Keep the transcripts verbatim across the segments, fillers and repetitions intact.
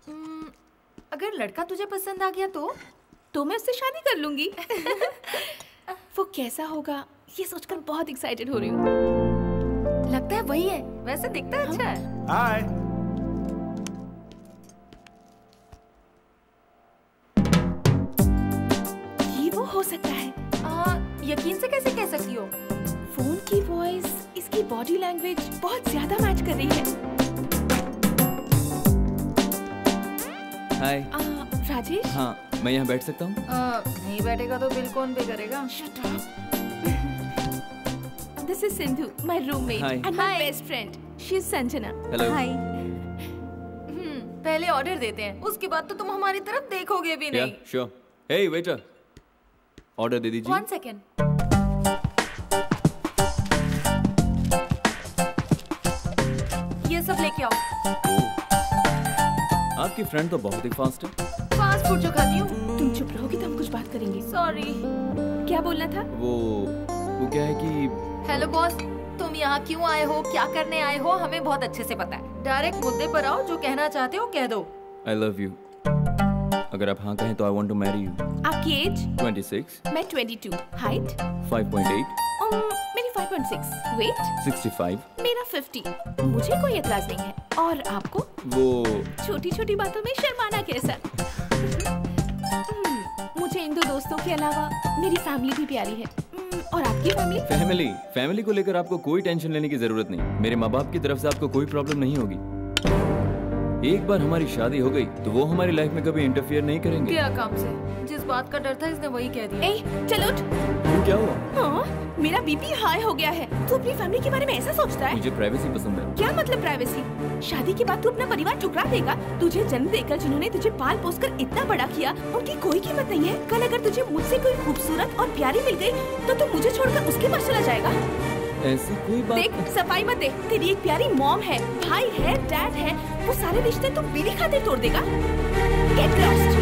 अगर लड़का तुझे पसंद आ गया तो तो मैं उससे शादी कर लूंगी। वो कैसा होगा ये सोचकर बहुत एक्साइटेड हो रही हूँ। लगता है वही है, वैसे दिखता है अच्छा है। हाय। ये वो हो सकता है। आ, यकीन से कैसे कह सकती हो? फोन की वॉइस, इसकी बॉडी लैंग्वेज बहुत ज्यादा मैच कर रही है। हाय। राजेश? हाँ, मैं यहाँ बैठ सकता हूँ? नहीं बैठेगा तो बिल कौन पे करेगा? Shut up. This is Sindhu, my roommate Hi. and my Hi. best friend. She is Sanjana. Hello. Hi. हम्म, पहले ऑर्डर देते हैं, उसके बाद तो तुम हमारी तरफ देखोगे भी नहीं। Yeah, sure. Hey waiter, order दे दीजिए। One second. ये सब लेके आओ। आपकी फ्रेंड तो बहुत ही फास्ट है। फास्ट फूड जो खाती हूँ। तुम चुप रहोगी तो हम कुछ बात करेंगे। सॉरी। क्या बोलना था? वो वो क्या है कि हेलो बॉस, तुम यहाँ क्यों आए हो, क्या करने आए हो, हमें बहुत अच्छे से पता है। डायरेक्ट मुद्दे पर आओ, जो कहना चाहते हो कह दो। I love you. अगर आप हाँ कहें तो I want to marry you. आपकी एज? twenty-six. मैं twenty-two. Height? five point eight. um, मेरी five point six. Weight? sixty-five. मेरा fifty. मुझे कोई एतराज नहीं है। और आपको? वो छोटी छोटी बातों में शर्माना कैसा? मुझे इन दो दोस्तों के अलावा मेरी फैमिली भी प्यारी है। और आपकी फैमिली? फैमिली फैमिली को लेकर आपको कोई टेंशन लेने की जरूरत नहीं। मेरे माँ बाप की तरफ से आपको कोई प्रॉब्लम नहीं होगी। एक बार हमारी शादी हो गई तो वो हमारी लाइफ में कभी इंटरफियर नहीं करेंगे। क्या काम से? जिस बात का डर था इसने वही कह दिया। ए, चलो उठ। क्यों, क्या हुआ? हाँ, मेरा बीपी हाई हो गया है। तू अपनी फैमिली के बारे में ऐसा सोचता है? मुझे प्राइवेसी पसंद है। क्या मतलब प्राइवेसी? शादी के बाद तू अपना परिवार ठुकरा देगा? तुझे जन्म देकर जिन्होंने तुझे पाल पोस कर इतना बड़ा किया, उनकी कोई कीमत नहीं है। कल अगर तुझे मुझसे कोई खूबसूरत और प्यारी मिल गई तो तू मुझे छोड़कर उसके पास चला जाएगा? ऐसी कोई बात देख, सफाई मत दे। तेरी एक प्यारी मॉम है, भाई है, डैड है, वो सारे रिश्ते तू मेरी खातिर तोड़ देगा? Get lost.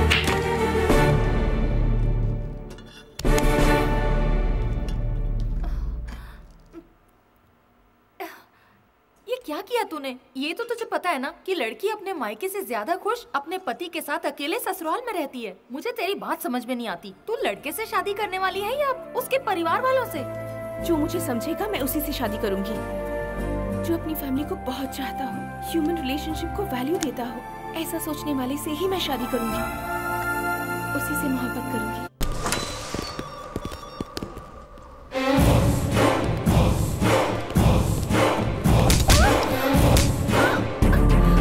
ये क्या किया तूने? ये तो तुझे पता है ना कि लड़की अपने मायके से ज्यादा खुश अपने पति के साथ अकेले ससुराल में रहती है। मुझे तेरी बात समझ में नहीं आती। तू लड़के से शादी करने वाली है या उसके परिवार वालों से? जो मुझे समझेगा मैं उसी से शादी करूंगी, जो अपनी फैमिली को बहुत चाहता हो, ह्यूमन रिलेशनशिप को वैल्यू देता हो। ऐसा सोचने वाले से ही मैं शादी करूंगी, उसी से मोहब्बत करूंगी।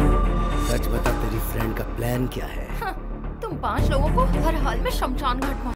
सच बता, तेरी फ्रेंड का प्लान क्या है? हाँ, तुम पांच लोगों को हर हाल में शमशान घाट